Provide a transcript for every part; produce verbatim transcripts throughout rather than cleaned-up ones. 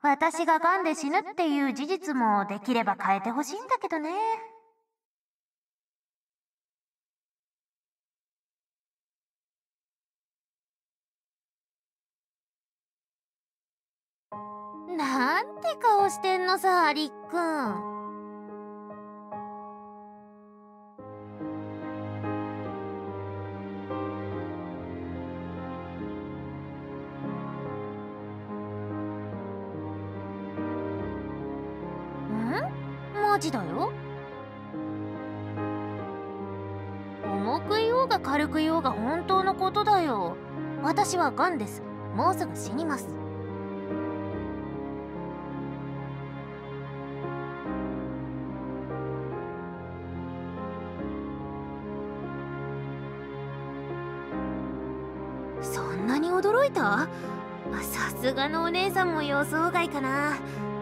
私が癌で死ぬっていう事実もできれば変えてほしいんだけどね。なんて顔してんのさ、りっくん。ん？マジだよ。重く言おうが軽く言おうが本当のことだよ。私は癌です。もうすぐ死にます。そんなに驚いた？さすがのお姉さんも予想外かな。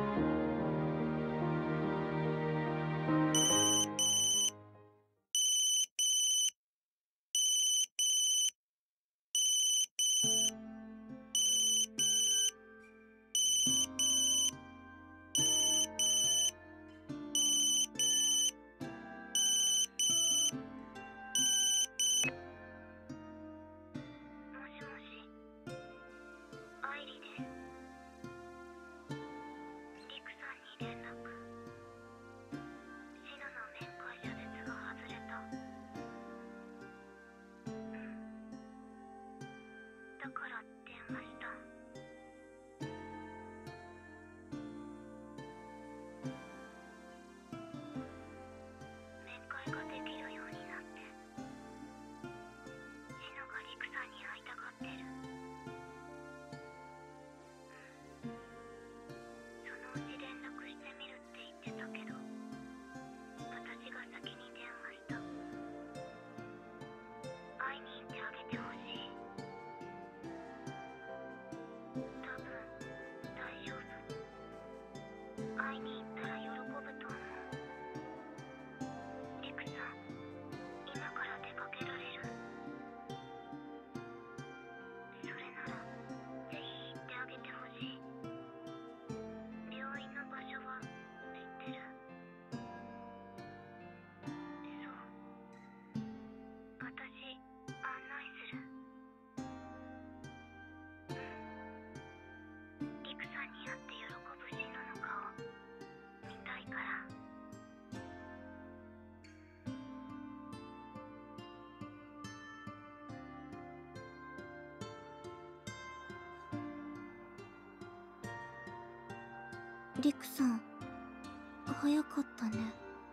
リクさん、早かったね。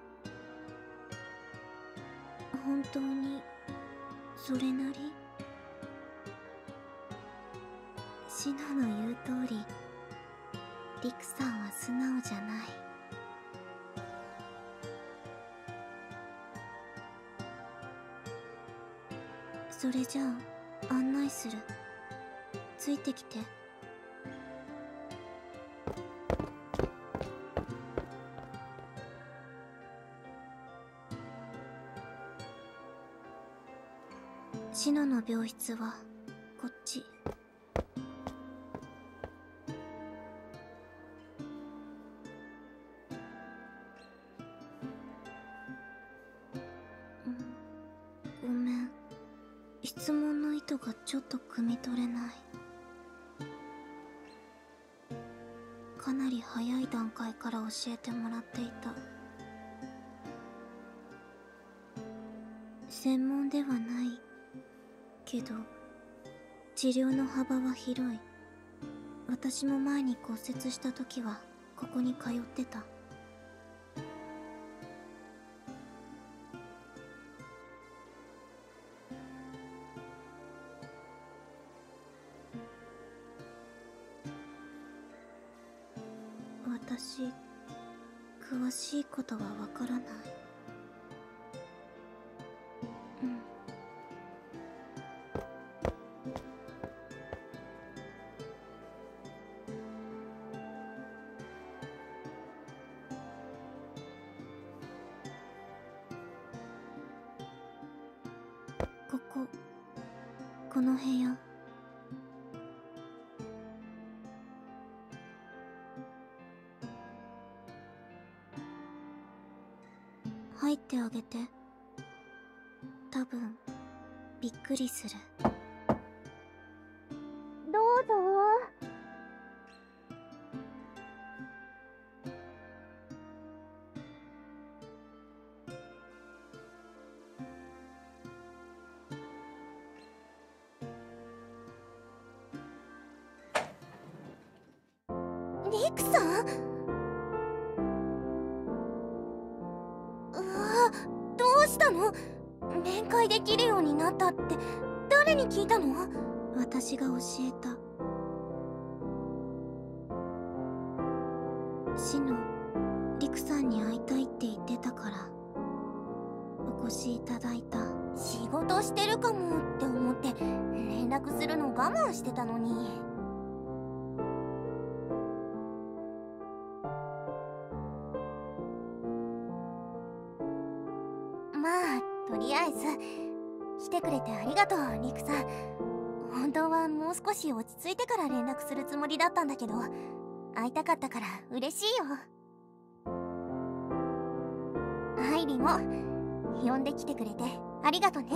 本当にそれなり？シノの言う通り、リクさんは素直じゃない。それじゃあ案内する。ついてきて。シノの病室はこっち。ごめん、質問の意図がちょっと汲み取れない。かなり早い段階から教えてもらっていた。専門ではないけど治療の幅は広い。私も前に骨折した時はここに通ってた。私、詳しいことはわからない。うんここ、この部屋。 入ってあげて。多分びっくりする。 どうぞ。 リクさん。うわ、どうしたの？面会できるようになったって誰に聞いたの？私が教えた。シノ、リクさんに会いたいって言ってたからお越しいただいた。仕事してるかもって思って連絡するの我慢してたのに。まあとりあえず来てくれてありがとう、リクさん。本当はもう少し落ち着いてから連絡するつもりだったんだけど、会いたかったから嬉しいよ。アイリも呼んできてくれてありがとね。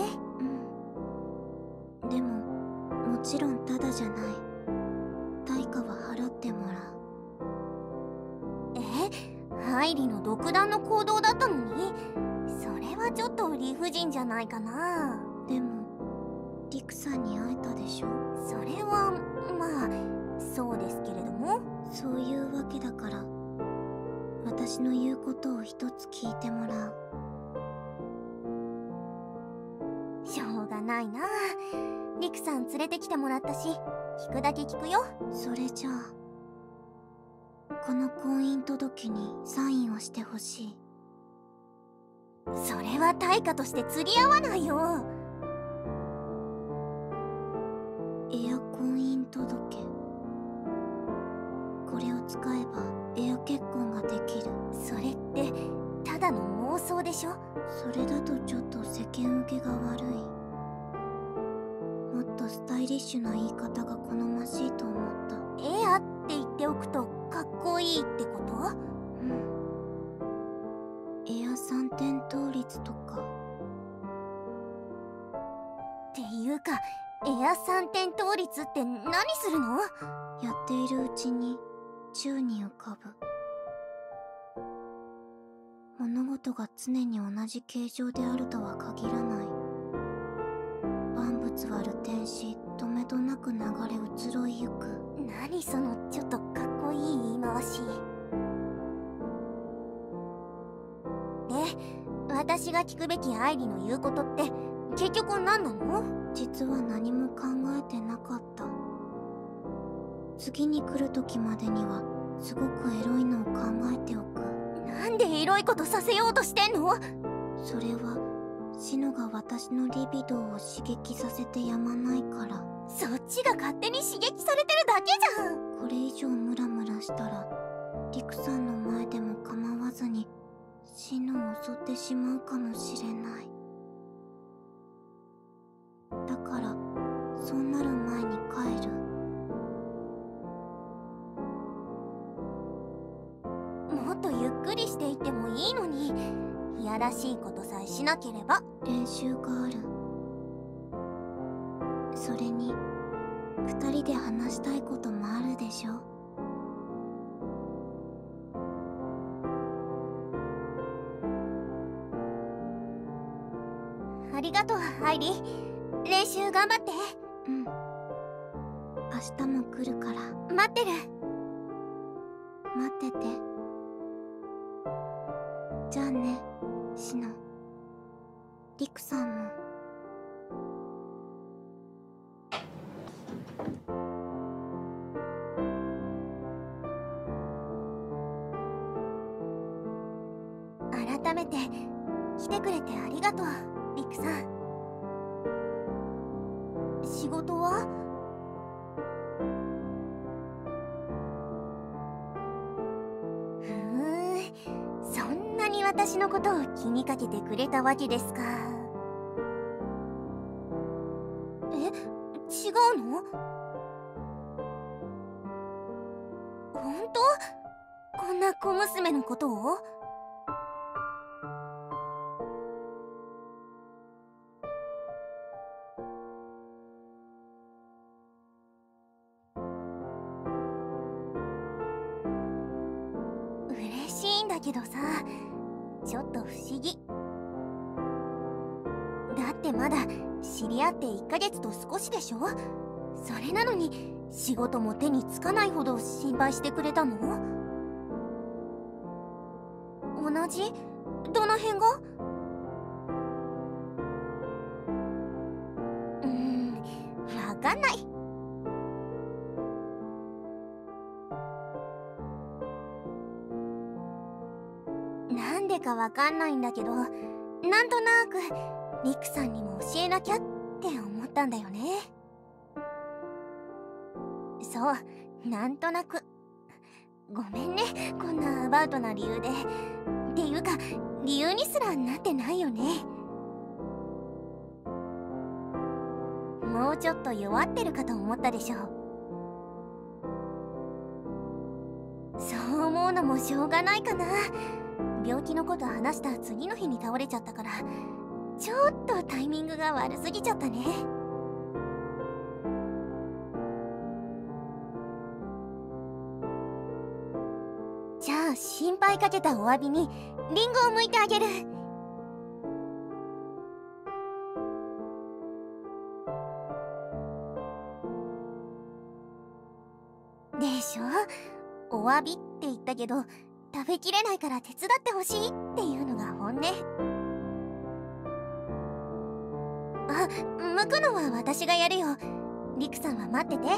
うん。でももちろんタダじゃない。対価は払ってもらう。え？アイリの独断の行動だったのに？それはちょっと理不尽じゃないかな。でもリクさんに会えたでしょ。それはまあそうですけれども。そういうわけだから私の言うことを一つ聞いてもらう。しょうがないな。リクさん連れてきてもらったし聞くだけ聞くよ。それじゃあこの婚姻届にサインをしてほしい。それは対価として釣り合わないよ。エア婚姻届、これを使えばエア結婚ができる。それってただの妄想でしょ。それだとちょっと世間受けが悪い。もっとスタイリッシュな言い方が好ましいと思った。エアって言っておくとかっこいいってこと？うん。エア三点倒立とか。っていうかエア三点倒立って何するの？やっているうちに宙に浮かぶ。物事が常に同じ形状であるとは限らない。万物は流転し止めどなく流れ移ろいゆく。何そのちょっとかっこいい言い回し。で、私が聞くべきアイリの言うことって結局何なの？実は何も考えてなかった。次に来る時までにはすごくエロいのを考えておく。なんでエロいことさせようとしてんの？それはシノが私のリビドーを刺激させてやまないから。そっちが勝手に刺激されてるだけじゃん。これ以上ムラムラしたらリクさんの前でも構わずにシノを襲ってしまうかもしれない。だからそうなる前に帰る。もっとゆっくりしていてもいいのに、いやらしいことさえしなければ。練習がある。それに二人で話したいこともあるでしょ。ありがとうアイリ。練習頑張って。うん。明日も来るから待ってる。待ってて。じゃあねシノ。リクさんも。改めて来てくれてありがとうリクさん。仕事は？ふーん、そんなに私のことを気にかけてくれたわけですか。え、違うの？本当？こんな小娘のことを？ けどさ、ちょっと不思議。だってまだ知り合っていっかげつと少しでしょ。それなのに仕事も手につかないほど心配してくれたの？同じ？どの辺が？うーん、わかんない。なんでかわかんないんだけど、なんとなくリクさんにも教えなきゃって思ったんだよね。そう、なんとなく。ごめんね、こんなアバウトな理由で。っていうか、理由にすらなってないよね。もうちょっと弱ってるかと思ったでしょ。そう思うのもしょうがないかな。病気のこと話した次の日に倒れちゃったから、ちょっとタイミングが悪すぎちゃったね。じゃあ心配かけたお詫びにリンゴを剥いてあげる。でしょ。お詫びって言ったけど、食べきれないから手伝ってほしいっていうのが本音。あ、剥くのは私がやるよ。リクさんは待ってて。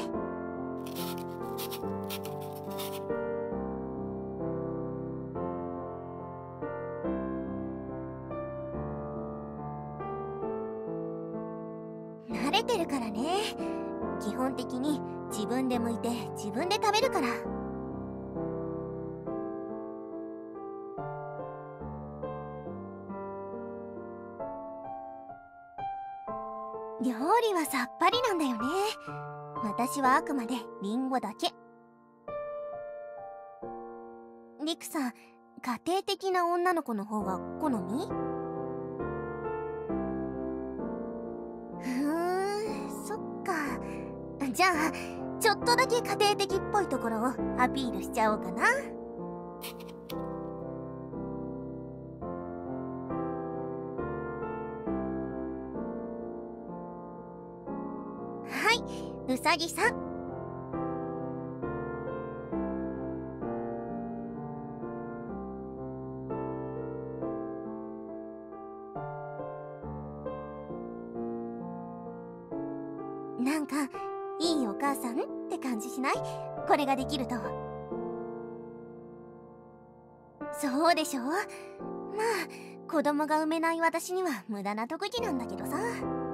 慣れてるからね。基本的に自分で剥いて自分で食べるから。料理はさっぱりなんだよね。私はあくまでリンゴだけ。リクさん、家庭的な女の子の方が好み？ふーん、そっか。じゃあちょっとだけ家庭的っぽいところをアピールしちゃおうかな。はい、うさぎさん。なんかいいお母さんって感じしない？これができると。そうでしょ。まあ子供が産めない私には無駄な特技なんだけどさ。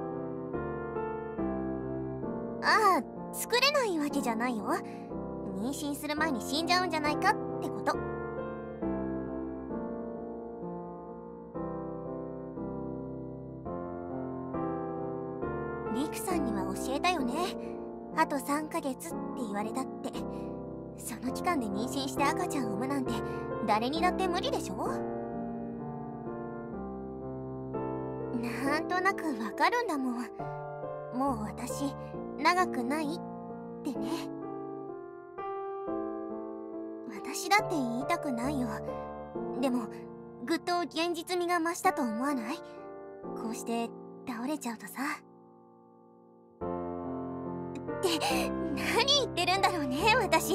ああ、作れないわけじゃないよ。妊娠する前に死んじゃうんじゃないかってこと。リクさんには教えたよね。あとさんかげつって言われたって。その期間で妊娠して赤ちゃん産むなんて誰にだって無理でしょ。なんとなくわかるんだもん。もう私長くないってね。私だって言いたくないよ。でもぐっと現実味が増したと思わない？こうして倒れちゃうとさ。って何言ってるんだろうね、私。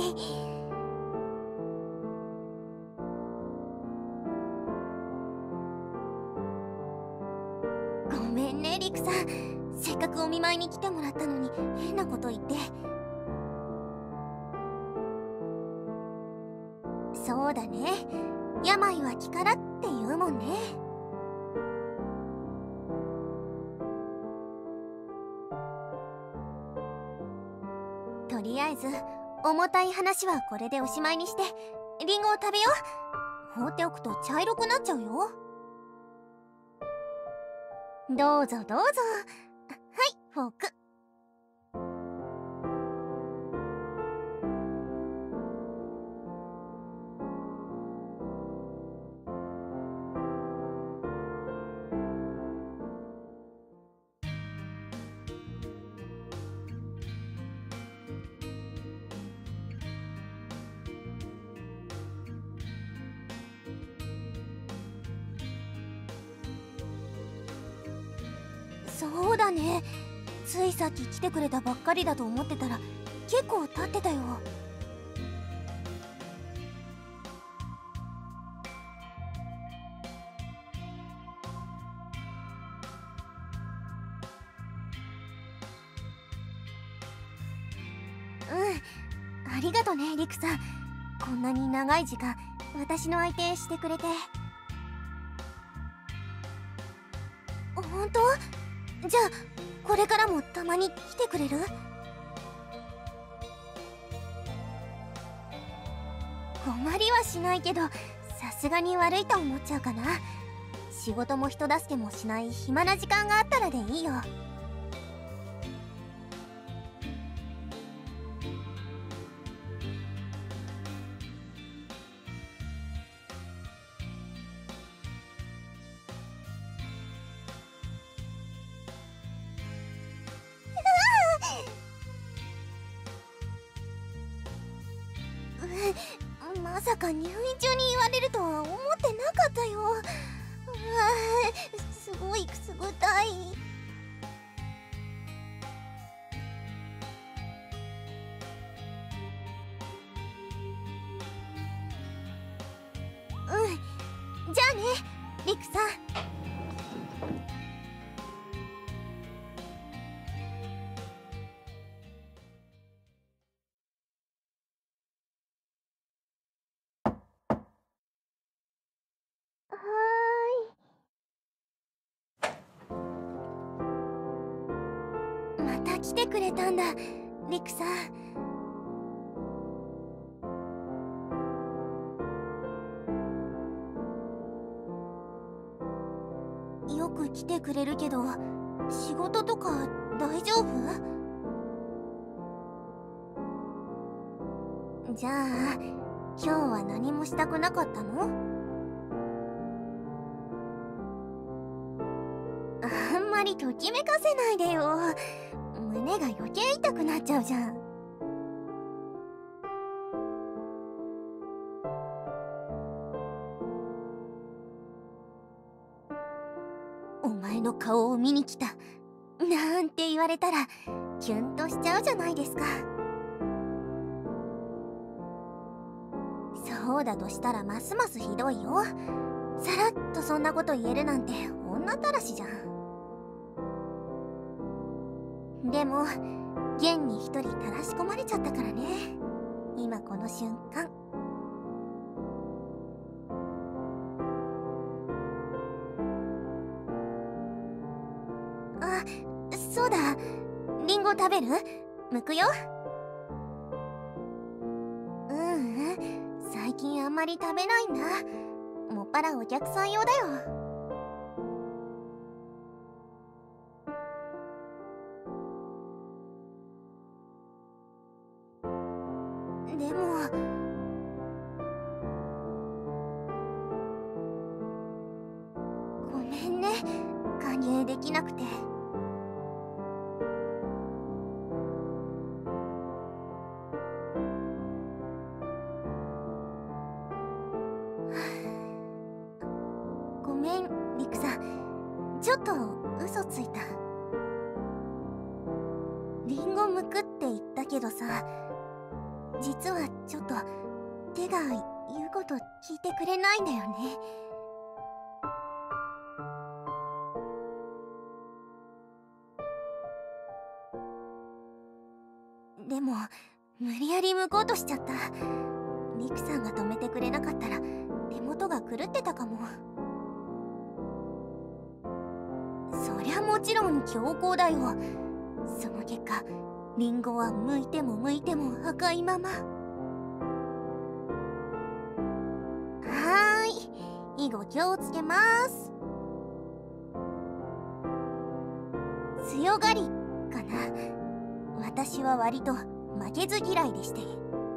ごめんね、リクさん。せっかくお見舞いに来てもらったのに変なこと言って。そうだね、病は気からって言うもんね。とりあえず重たい話はこれでおしまいにしてリンゴを食べよう。放っておくと茶色くなっちゃうよ。どうぞどうぞ。はい、フォーク。 そうだね。ついさっき来てくれたばっかりだと思ってたら結構経ってたよ。うん、ありがとねリクさん。こんなに長い時間私の相手してくれて。本当？じゃあこれからもたまに来てくれる？困りはしないけど、さすがに悪いと思っちゃうかな。仕事も人助けもしない暇な時間があったらでいいよ。うん、まさか入院中に言われるとは思ってなかったよ。うわー、すごいくすぐったい。うん、じゃあねリクさん。はーい。また来てくれたんだリクさん。よく来てくれるけど仕事とか大丈夫？じゃあ今日は何もしたくなかったの？あんまりときめかせないでよ。胸が余計痛くなっちゃうじゃん。お前の顔を見に来たなんて言われたらキュンとしちゃうじゃないですか。そうだとしたらますますひどいよ。さらっとそんなこと言えるなんて女ったらしじゃん。でも現に一人たらし込まれちゃったからね、今この瞬間。あ、そうだ、リンゴ食べる？剥くよ。ううん、最近あんまり食べないんだ。もっぱらお客さん用だよ。でもごめんね、加入できなくて。ごめんリクさん、ちょっと嘘ついた。リンゴ剥くって言ったけどさ、実はちょっと手が言うこと聞いてくれないんだよね。でも無理やり剥こうとしちゃった。リクさんが止めてくれなかったら手元が狂ってたかも。そりゃもちろん強行だよ。その結果リンゴは剥いても剥いても赤いまま。はーい、以後気をつけます。強がりかな。私は割と負けず嫌いでして。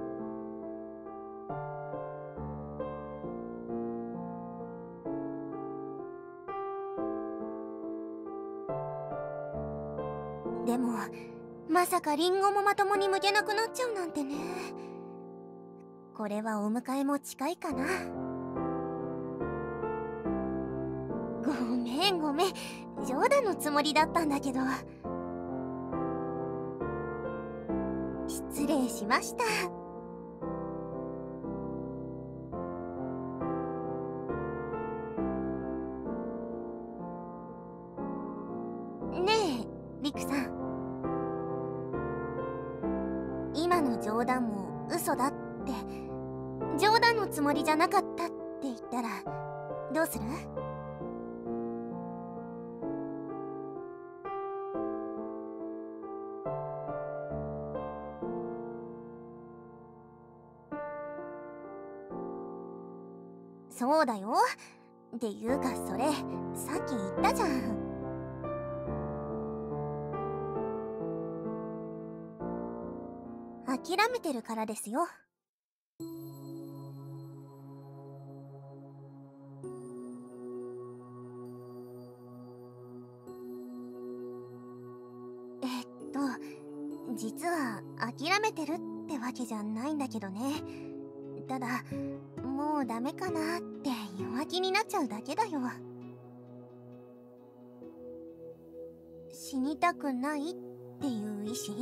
でもまさかリンゴもまともに剥けなくなっちゃうなんてね。これはお迎えも近いかな。ごめんごめん、 冗談のつもりだったんだけど。失礼しました。ねえリクさん、今の冗談も嘘だって、冗談のつもりじゃなかったって言ったらどうする？そうだよ。っていうかそれさっき言ったじゃん。諦めてるからですよ。えっと実は諦めてるってわけじゃないんだけどね。ただもうダメかなって弱気になっちゃうだけだよ。死にたくないっていう意志？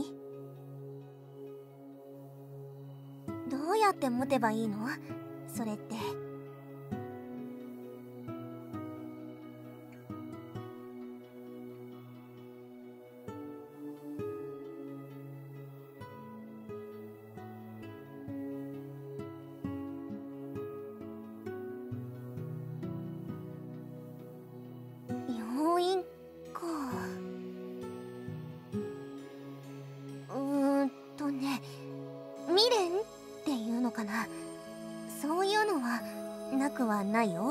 どうやって持てばいいの？それって。要因か。うーんとね、未練っていうのかな。そういうのはなくはないよ。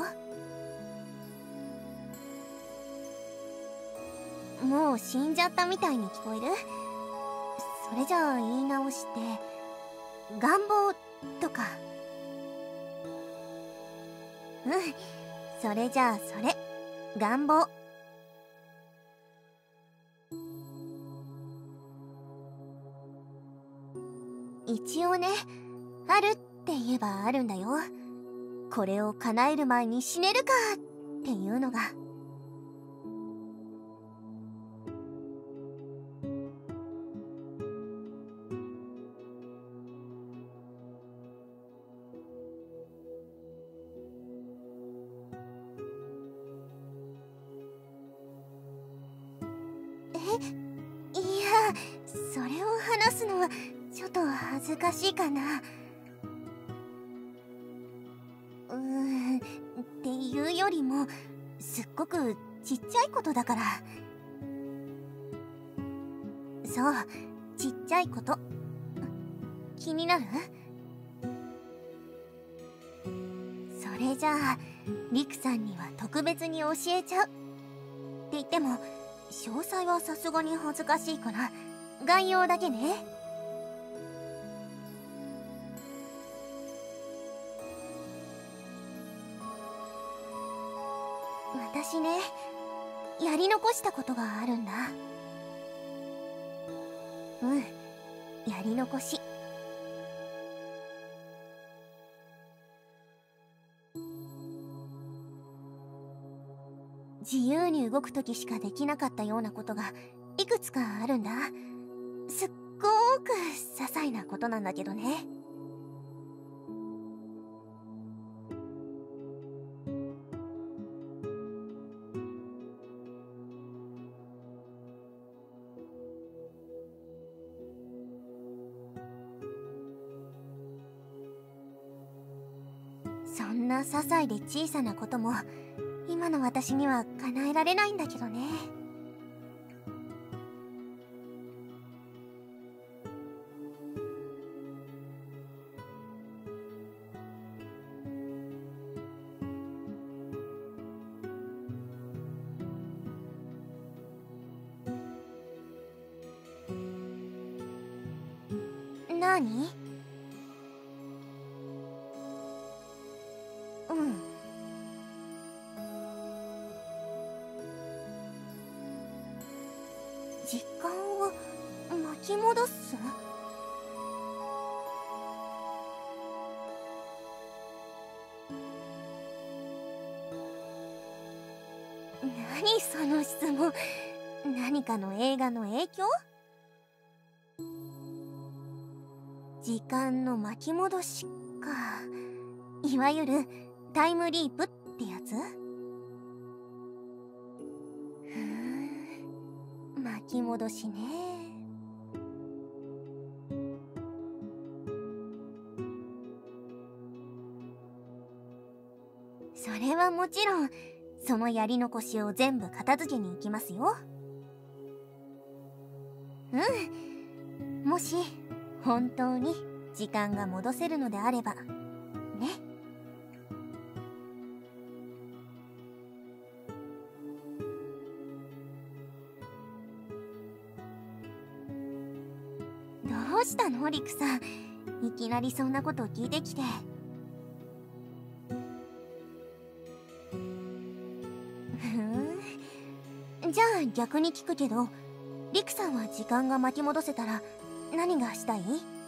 もう死んじゃったみたいに聞こえる？それじゃあ言い直して、願望とか。うん、それじゃあそれ、願望。一応ね、あるって言えばあるんだよ。これを叶える前に死ねるかっていうのが。え、いや、それを話すのはちょっと恥ずかしいかな。うーん、っていうよりもすっごくちっちゃいことだから。そう、ちっちゃいこと。気になる？それじゃあリクさんには特別に教えちゃう。って言っても詳細はさすがに恥ずかしいから概要だけね。私ね、やり残したことがあるんだ。うん、やり残し。自由に動くときしかできなかったようなことがいくつかあるんだ。すっごーく些細なことなんだけどね。そんな些細で小さなことも今の私には叶えられないんだけどね。なに？うん。時間を巻き戻す？ 何その質問。何かの映画の影響？時間の巻き戻しか。いわゆるタイムリープってやつ？ふーん、巻き戻しね。それはもちろん、そのやり残しを全部片付けに行きますよ。うん、もし本当に時間が戻せるのであればね。どうしたのリクさん、いきなりそんなこと聞いてきて。ふん、じゃあ逆に聞くけど、リクさんは時間が巻き戻せたら何がしたい？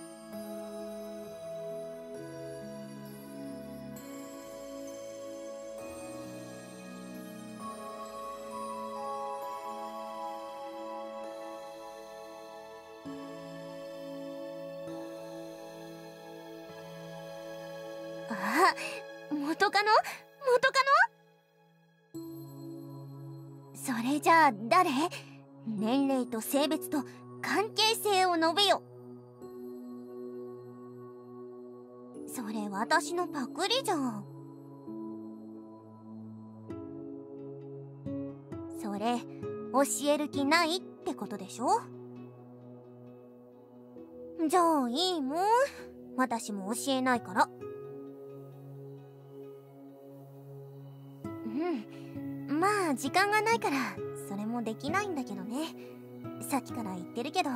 あ、元カノ？元カノ？それじゃあ誰？年齢と性別と関係性を述べよ。それ私のパクリじゃん。それ教える気ないってことでしょ？じゃあいいもん、私も教えないから。うん、まあ時間がないからそれもできないんだけどね。さっきから言ってるけど。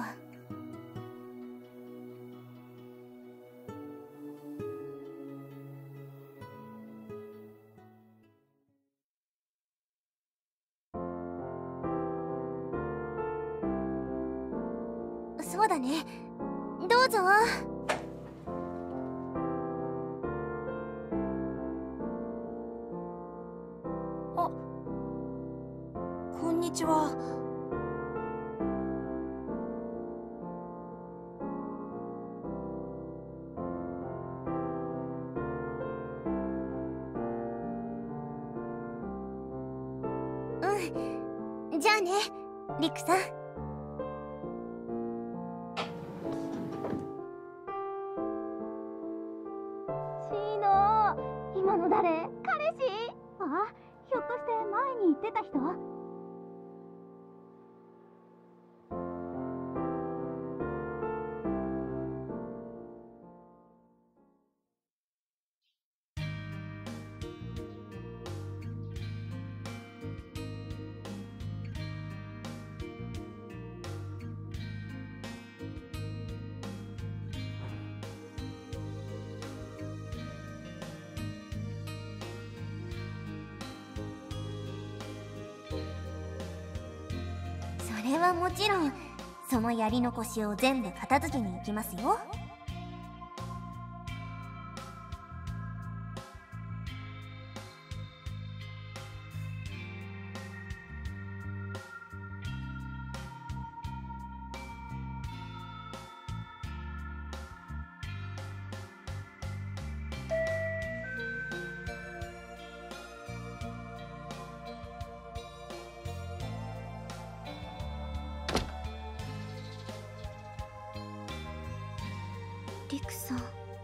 そうだね、どうぞ。あ、こんにちは。うん、じゃあねリクさん。 シーノ、今の誰？彼氏？あ、ひょっとして前に言ってた人？ それはもちろん、そのやり残しを全部片付けに行きますよ。リクさん。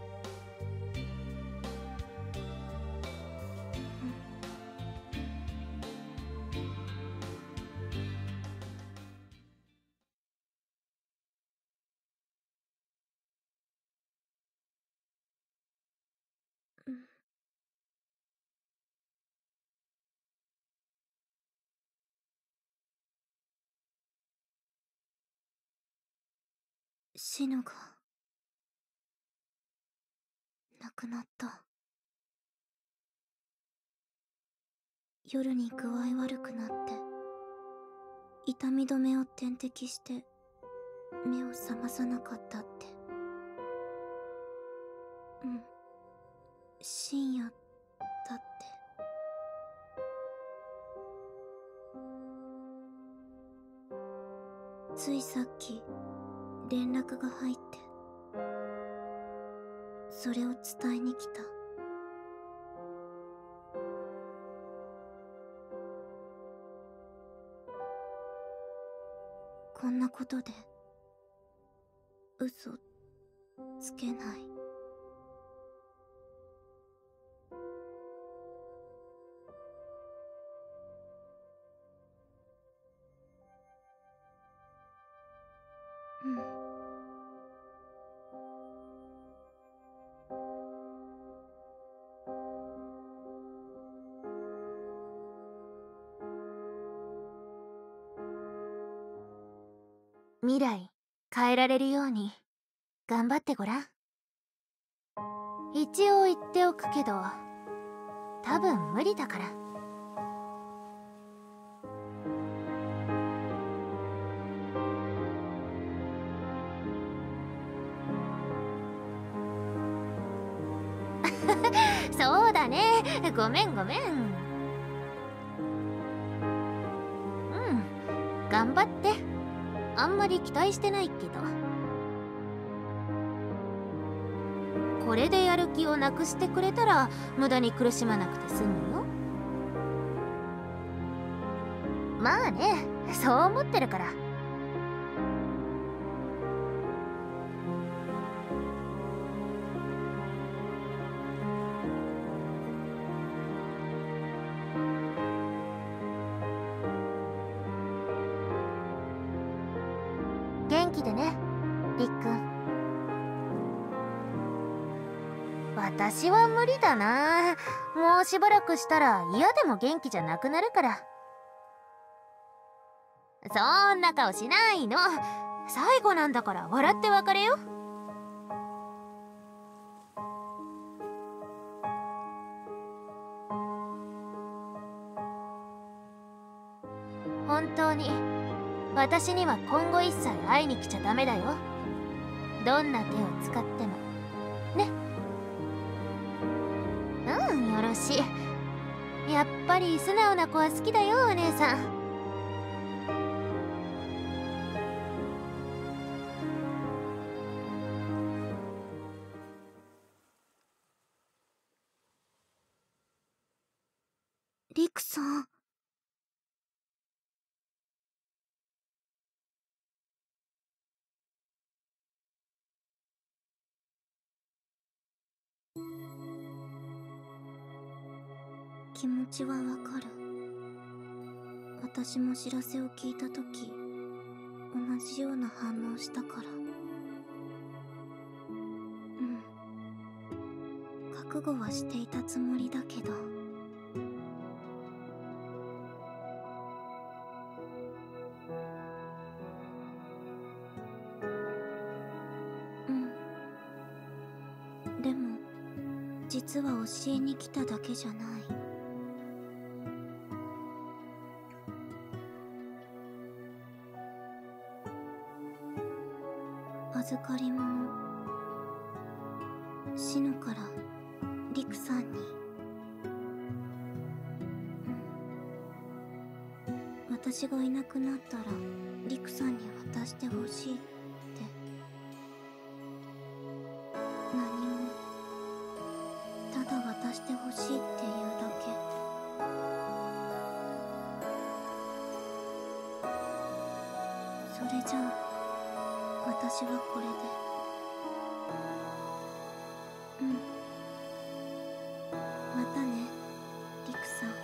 うん、シノが亡くなった。夜に具合悪くなって痛み止めを点滴して目を覚まさなかったって。うん、深夜だって。 ついさっき連絡が入って、それを伝えに来た。こんなことで嘘つけない。うん。 未来変えられるように頑張ってごらん。一応言っておくけど、多分無理だから。そうだね、ごめんごめん。うん頑張って。あんまり期待してないけど、これでやる気をなくしてくれたら無駄に苦しまなくて済むよ。まあね、そう思ってるから。元気でね、りっくん。私は無理だな。もうしばらくしたら嫌でも元気じゃなくなるから。そんな顔しないの。最後なんだから笑って別れよ。本当に私には今後一切会いに来ちゃダメだよ。どんな手を使ってもね。うん、よろしい。やっぱり素直な子は好きだよ、お姉さん。 りくさん。気持ちはわかる。私も知らせを聞いたとき同じような反応したから。うん、覚悟はしていたつもりだけど。うんでも実は教えに来ただけじゃない。預かり物、シノからリクさんに。うん、私がいなくなったらリクさんに渡してほしいって。何も、ただ渡してほしいっていうだけ。それじゃあ私はこれで。うんまたね、リクさん。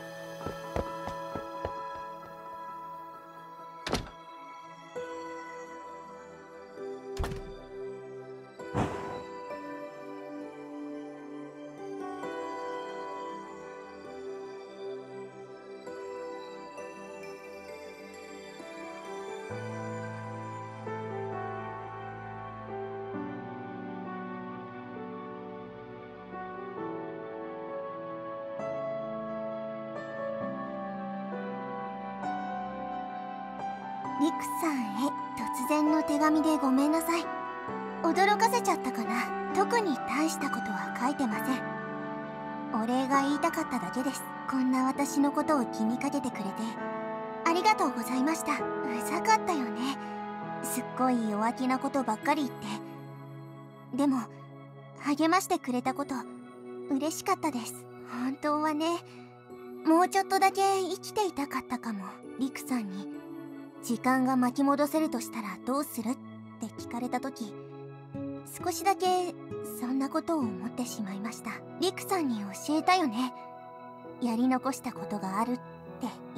リクさんへ突然の手紙でごめんなさい。驚かせちゃったかな。特に大したことは書いてません。お礼が言いたかっただけです。こんな私のことを気にかけてくれてありがとうございました。うざかったよね。 すっごい弱気なことばっかり言って。でも励ましてくれたこと嬉しかったです。本当はね、もうちょっとだけ生きていたかったかも。リクさんに時間が巻き戻せるとしたらどうするって聞かれた時、少しだけそんなことを思ってしまいました。リクさんに教えたよね、やり残したことがあるって。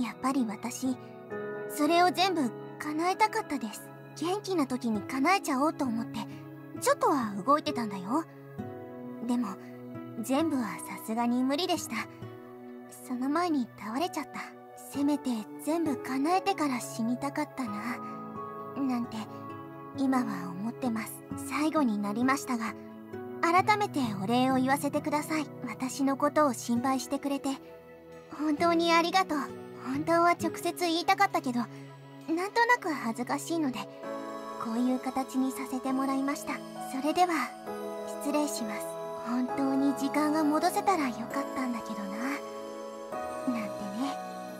やっぱり私それを全部叶えたかったです。元気な時に叶えちゃおうと思ってちょっとは動いてたんだよ。でも全部はさすがに無理でした。その前に倒れちゃった。せめて全部叶えてから死にたかったななんて今は思ってます。最後になりましたが、改めてお礼を言わせてください。私のことを心配してくれて本当にありがとう。本当は直接言いたかったけど、なんとなく恥ずかしいのでこういう形にさせてもらいました。それでは失礼します。本当に時間が戻せたらよかったんだけどななんてね。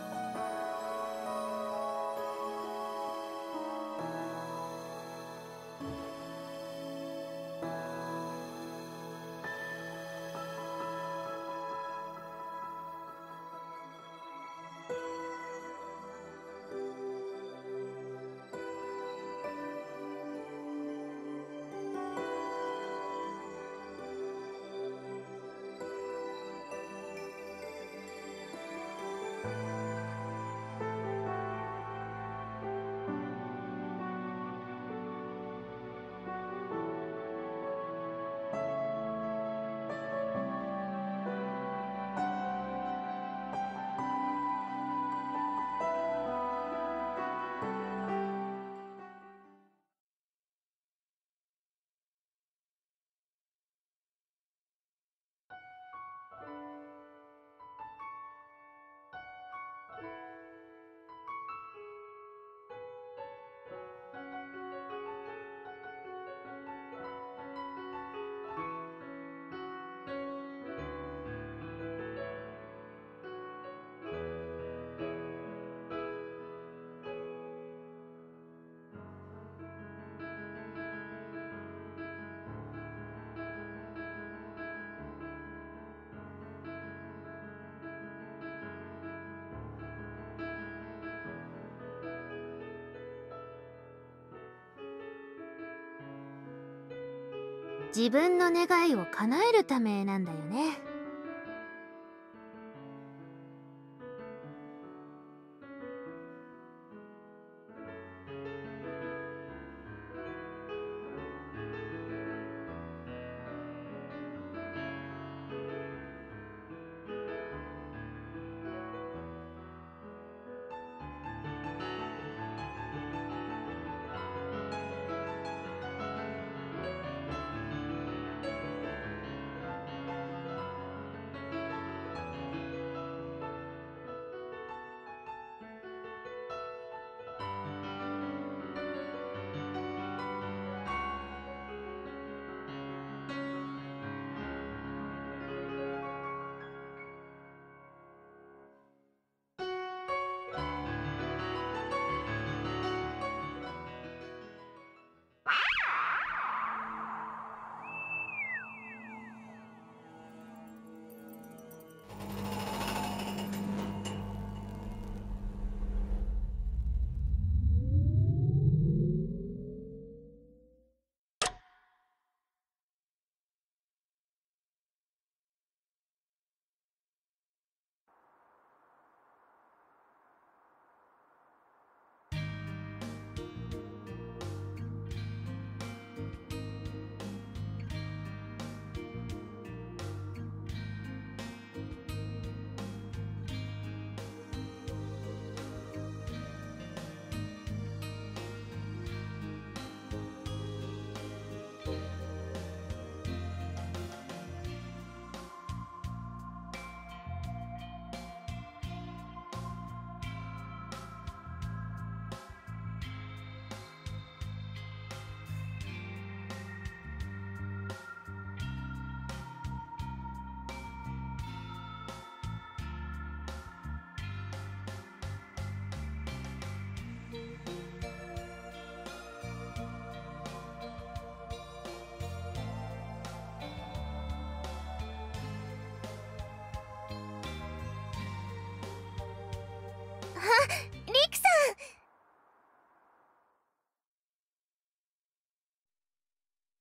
自分の願いを叶えるためなんだよね。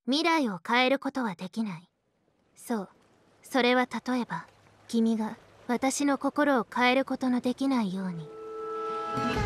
未来を変えることはできない。そう、それは例えば君が私の心を変えることのできないように。